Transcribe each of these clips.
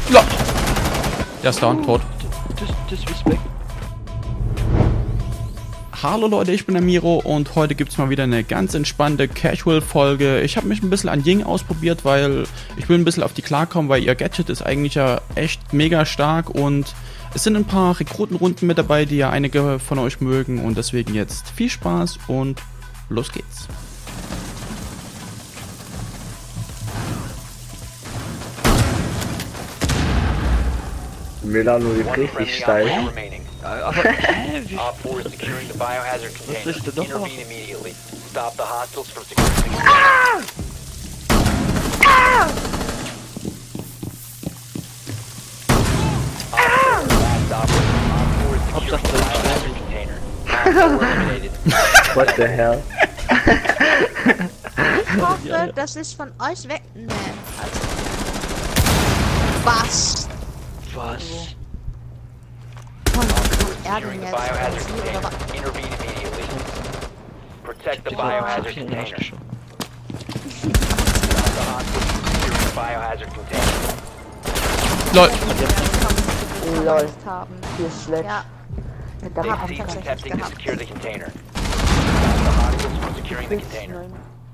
Ja. Der ist down, tot. Disrespect. Hallo Leute, ich bin der Miro und heute gibt es mal wieder eine ganz entspannte Casual-Folge. Ich habe mich ein bisschen an Ying ausprobiert, weil ich will ein bisschen auf die klarkommen, weil ihr Gadget ist eigentlich ja echt mega stark und es sind ein paar Rekrutenrunden mit dabei, die ja einige von euch mögen und deswegen jetzt viel Spaß und los geht's. Milano geht richtig steil. Aber, Op 4 is securing the biohazard container. ist denn noch? Intervene immediately. Stop the hostiles from securing the container. Hauptsache Container. Op 4 eliminated. What the hell? Ich hoffe, das ist von euch weg. Nee. Also. Was? was? Von Securing the biohazard container. Intervene immediately. Protect the biohazard container. Stop the hostiles from securing the biohazard container. Lol. Lol. Haben. Hier ist schlecht. Ja. Da They haben wir cease tatsächlich attempting to gehabt. secure the container. Stop the hostiles from securing the container.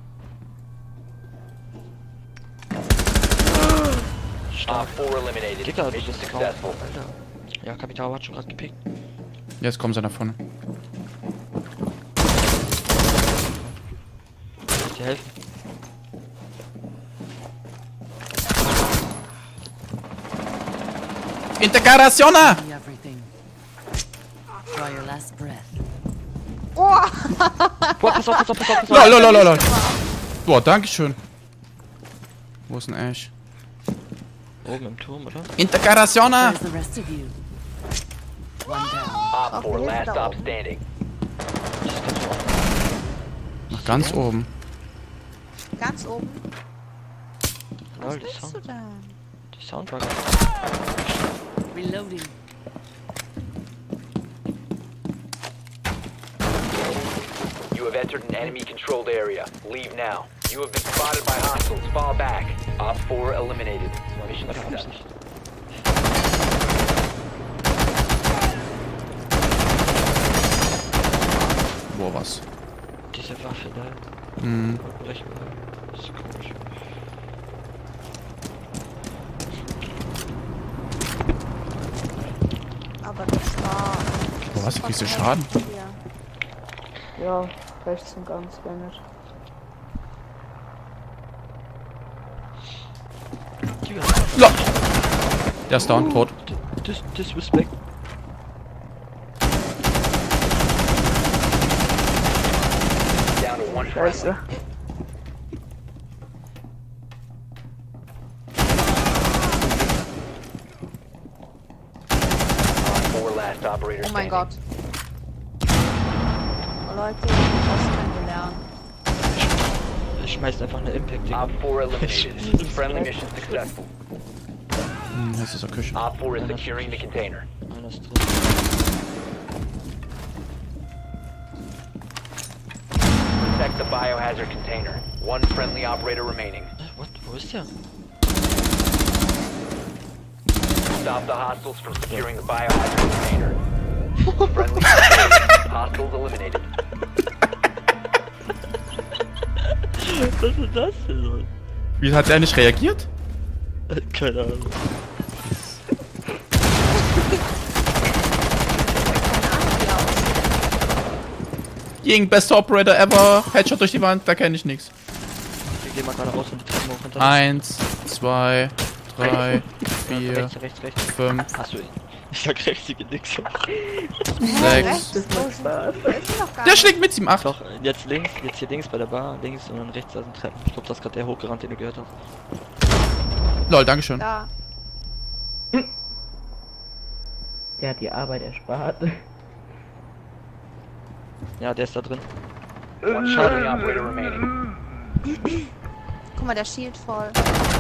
Op 4 eliminated. Kicker, du Mission bist kaum. successful. Alter. Ja, Kapital hat schon gerade gepickt. Jetzt kommen sie nach vorne. Soll ich dir helfen? Integrationa! Everything. Draw your last breath. Oh! Boah, pass auf, pass auf, pass auf, pass auf. Lol. Boah, dankeschön. Wo ist denn Ash? Oben im Turm, oder? Integrationa! Where's the rest of you? One down. Op 4 last stop standing. Nach ganz oben. Ganz oben. Was Lol, willst du denn? die Sound war geil. Reloading. You have entered an enemy-controlled area. Leave now. You have been spotted by hostiles. Fall back. Op 4 eliminated. Mission successful. Boah, was? Diese Waffe da. Hm. Recht mal. Das ist komisch. Aber das war. Boah, was? Kriegst du Schaden? Ja. Ja, rechts und ganz beendet. Lol. Der ist down, tot. Disrespect. Down to one friendly. Scheiße. Op 4 last operator Oh mein standing. Gott. Oh Leute, ich hab was kennengelernt. Ich schmeiß einfach eine Impact, Digga. Op 4 eliminated. Friendly mission successful. Hm, das ist der Küche. Op 4 is securing the container. Einer ist drin. Protect the biohazard container. One friendly operator remaining. What? Wo ist der? Stop the hostiles from securing the biohazard container. Friendly eliminated. Hostiles eliminated. Was ist das denn? Wie hat der nicht reagiert? Keine Ahnung. Ying, bester Operator ever. Headshot durch die Wand, da kenne ich nichts. Wir gehen mal gerade raus und die Treppen hoch runter. 1, 2, 3, 4, Rechts. 5, Achso, ich sag rechts, die geht nix. 6. Das macht Spaß. Ist noch gar Der nicht. schlägt mit ihm 8. Doch, jetzt links, jetzt hier links bei der Bar, links und dann rechts da sind Treppen. Ich glaube, das ist gerade der hochgerannt, den du gehört hast. Lol, dankeschön. Da. Der hat die Arbeit erspart. Ja, der ist da drin. One friendly operator remaining. Guck mal, der Shield voll.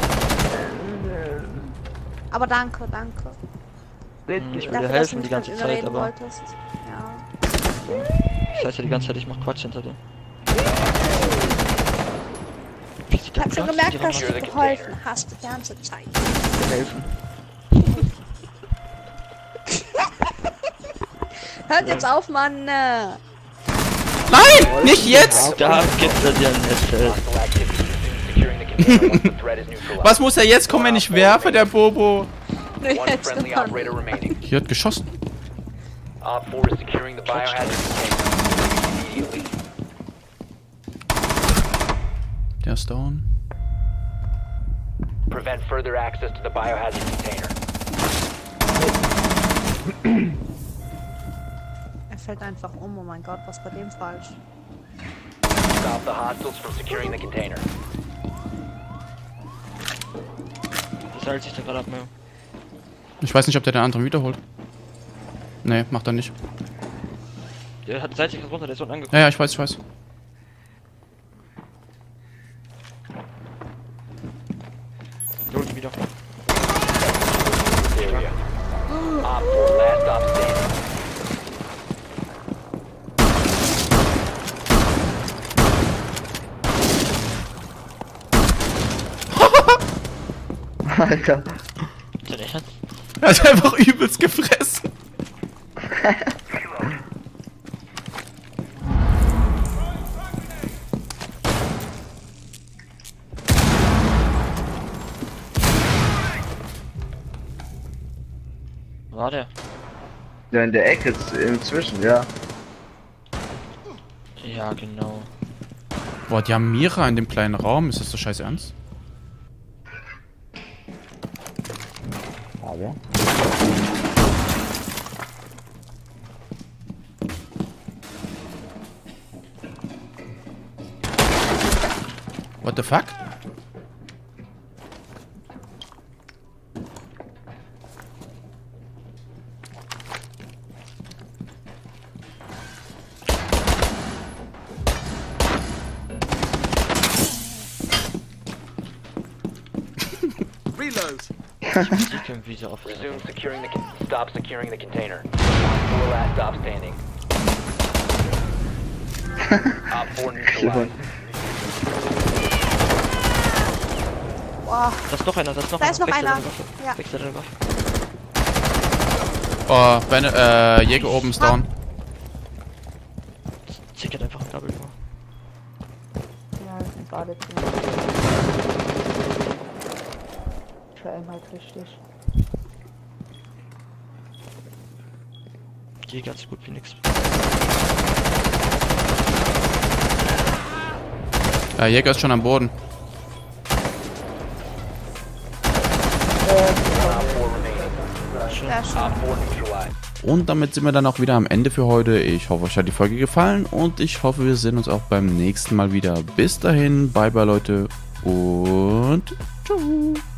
Aber danke. Ich will dir helfen die ganze Zeit, aber Wolltest. Ja. das heißt ja die ganze Zeit, ich mach Quatsch hinter dir. Ich hab schon gemerkt, dass du geholfen hast die ganze Zeit. Helfen. Hört jetzt auf, Mann! Nein! Nicht jetzt! Da gibt er dir ein Headset. Hostile activity. Securing the container once the threat is neutralized. Was muss er jetzt kommen, wenn ich werfe, der Bobo? One Jetzt friendly Mann. operator remaining. Hier hat geschossen. Op 4 is securing the biohazard container. Immediately. Der ist down. Prevent further access to the biohazard container. Er fällt einfach um, oh mein Gott, was ist bei dem falsch? Stop the hostiles from securing the container. Das hält sich da gerade ab, mehr. Ich weiß nicht, ob der den anderen wiederholt. Nee, macht er nicht. Der hat seitlich runter, der ist unten angekommen. Ja, ich weiß, ich weiß. Der holt ihn wieder. Area. Op 4, last stop standing. Alter. Ist der Ernst? Er hat einfach übelst gefressen. War der? Ja, in der Ecke inzwischen, ja. Ja, genau. Boah, die haben Mira in dem kleinen Raum. Ist das so scheiß ernst? Aber. What the fuck? Musik irgendwie so auf. Resume securing the stop securing the container. Op 4 last stop standing. Op 4 neutralized. Boah, Da ist noch einer, da ist noch da einer. ist noch Wechsel einer. deine Waffe. Ja. Wechsel deine Waffe. Oh, Jäger oben ist down. Zickert einfach ein Double vor. Ja, das ist ein Badezimmer. Ich höre ihn halt richtig. Jäger hat so gut wie nix. Jäger ist schon am Boden. Op 4 remaining. Sehr schön. Op 4 neutralized. Und damit sind wir dann auch wieder am Ende für heute. Ich hoffe, euch hat die Folge gefallen und ich hoffe, wir sehen uns auch beim nächsten Mal wieder. Bis dahin, bye bye Leute und tschüss.